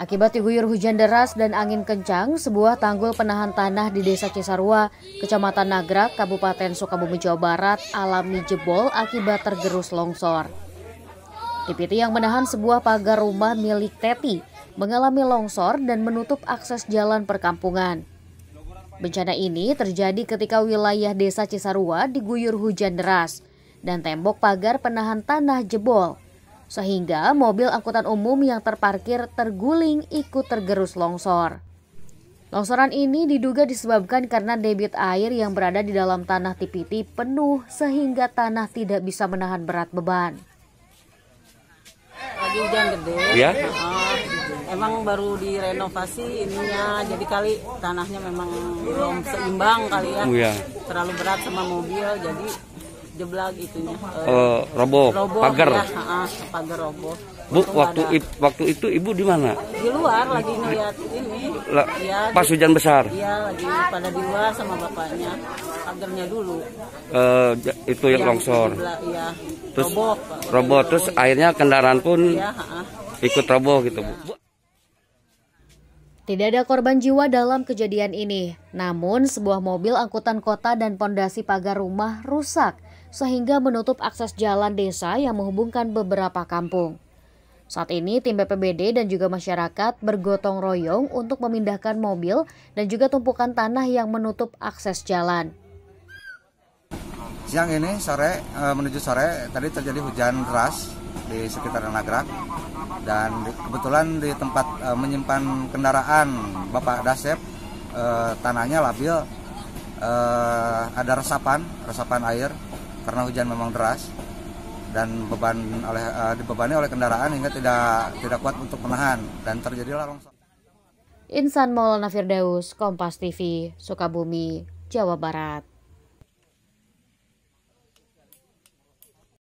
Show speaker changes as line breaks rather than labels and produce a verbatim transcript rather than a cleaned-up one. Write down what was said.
Akibat diguyur hujan deras dan angin kencang, sebuah tanggul penahan tanah di Desa Cisarua, Kecamatan Nagrak, Kabupaten Sukabumi, Jawa Barat, alami jebol akibat tergerus longsor. T P T yang menahan sebuah pagar rumah milik Teti mengalami longsor dan menutup akses jalan perkampungan. Bencana ini terjadi ketika wilayah Desa Cisarua diguyur hujan deras dan tembok pagar penahan tanah jebol, sehingga mobil angkutan umum yang terparkir terguling ikut tergerus longsor. Longsoran ini diduga disebabkan karena debit air yang berada di dalam tanah T P T penuh sehingga tanah tidak bisa menahan berat beban.
Lagi hujan gede, ya? uh, emang baru direnovasi ininya, jadi kali tanahnya memang belum seimbang kali ya,
ya.
Terlalu berat sama mobil, jadi jeblak itunya. Uh,
uh, roboh,
roboh,
pagar.
Ya, uh, pagar roboh.
Bu, waktu it, waktu itu ibu di mana?
Di luar lagi ngeliat ini.
La, ya, pas hujan besar?
Iya, lagi pada di luar sama bapaknya. Pagarnya dulu.
Uh, itu yang, yang longsor.
Iya.
Terus
roboh.
Roboh, terus akhirnya kendaraan pun
ya, uh,
ikut roboh gitu, Bu.
Tidak ada korban jiwa dalam kejadian ini. Namun sebuah mobil angkutan kota dan pondasi pagar rumah rusak sehingga menutup akses jalan desa yang menghubungkan beberapa kampung. Saat ini tim B P B D dan juga masyarakat bergotong royong untuk memindahkan mobil dan juga tumpukan tanah yang menutup akses jalan.
Siang ini sore menuju sore tadi terjadi hujan deras di sekitar Nagrak dan kebetulan di tempat menyimpan kendaraan Bapak Dasep tanahnya labil, ada resapan resapan air karena hujan memang deras. Dan beban oleh uh, dibebani oleh kendaraan hingga tidak tidak kuat untuk menahan dan terjadilah longsor.
Insan Maulana Firdaus, Kompas T V, Sukabumi, Jawa Barat.